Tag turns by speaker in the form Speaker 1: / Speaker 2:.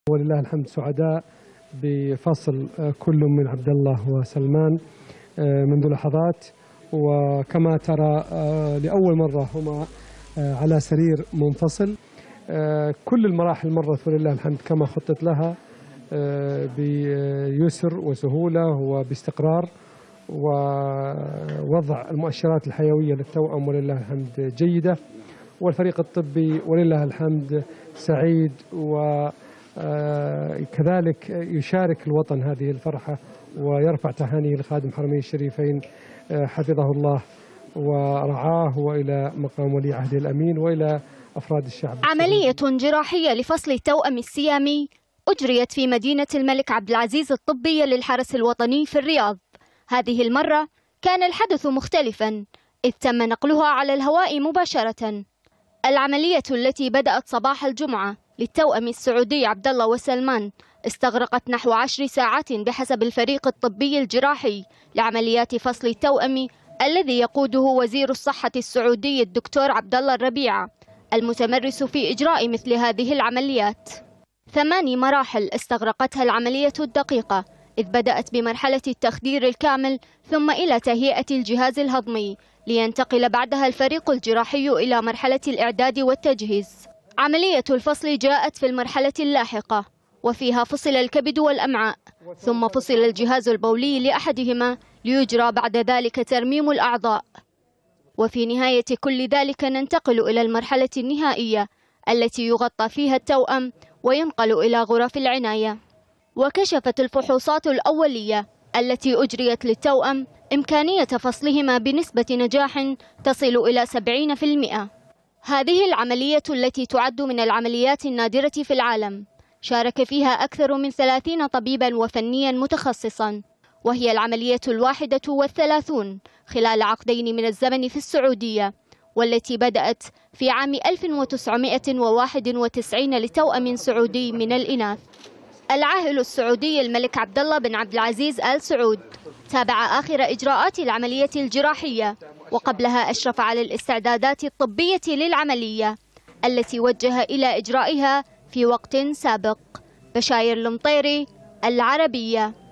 Speaker 1: ولله الحمد سعداء بفصل كل من عبد الله وسلمان منذ لحظات، وكما ترى لأول مرة هما على سرير منفصل. كل المراحل مرت ولله الحمد كما خطط لها بيسر وسهولة وباستقرار، ووضع المؤشرات الحيوية للتوأم ولله الحمد جيدة، والفريق الطبي ولله الحمد سعيد وكذلك يشارك الوطن هذه الفرحة ويرفع تهانيه لخادم حرمين الشريفين حفظه الله ورعاه، وإلى مقام ولي عهده الأمين، وإلى أفراد الشعب.
Speaker 2: عملية جراحية لفصل التوأم السيامي أجريت في مدينة الملك عبد العزيز الطبية للحرس الوطني في الرياض. هذه المرة كان الحدث مختلفا، إذ تم نقلها على الهواء مباشرة. العملية التي بدأت صباح الجمعة للتوأم السعودي عبد الله وسلمان استغرقت نحو 10 ساعات بحسب الفريق الطبي الجراحي لعمليات فصل التوأم الذي يقوده وزير الصحة السعودي الدكتور عبد الله الربيعة، المتمرس في إجراء مثل هذه العمليات. 8 مراحل استغرقتها العملية الدقيقة، إذ بدأت بمرحلة التخدير الكامل ثم إلى تهيئة الجهاز الهضمي، لينتقل بعدها الفريق الجراحي إلى مرحلة الإعداد والتجهيز. عملية الفصل جاءت في المرحلة اللاحقة، وفيها فصل الكبد والأمعاء، ثم فصل الجهاز البولي لأحدهما ليجرى بعد ذلك ترميم الأعضاء. وفي نهاية كل ذلك ننتقل إلى المرحلة النهائية التي يغطى فيها التوأم وينقل إلى غرف العناية. وكشفت الفحوصات الأولية التي أجريت للتوأم إمكانية فصلهما بنسبة نجاح تصل إلى 70%. هذه العملية التي تعد من العمليات النادرة في العالم شارك فيها أكثر من 30 طبيبا وفنيا متخصصا، وهي العملية 31 خلال عقدين من الزمن في السعودية، والتي بدأت في عام 1991 لتوأم سعودي من الإناث. العاهل السعودي الملك عبد الله بن عبد العزيز آل سعود تابع آخر إجراءات العملية الجراحية، وقبلها أشرف على الاستعدادات الطبية للعملية التي وجه إلى إجرائها في وقت سابق. بشاير المطيري، العربية.